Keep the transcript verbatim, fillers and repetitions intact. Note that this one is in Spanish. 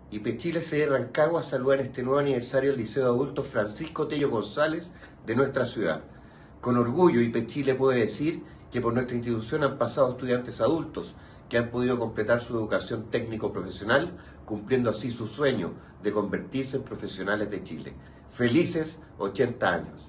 IPECHILE C D Rancagua saluda en este nuevo aniversario al Liceo de Adultos Francisco Tello González de nuestra ciudad. Con orgullo, IPECHILE puede decir que por nuestra institución han pasado estudiantes adultos que han podido completar su educación técnico-profesional, cumpliendo así su sueño de convertirse en profesionales de Chile. Felices ochenta años.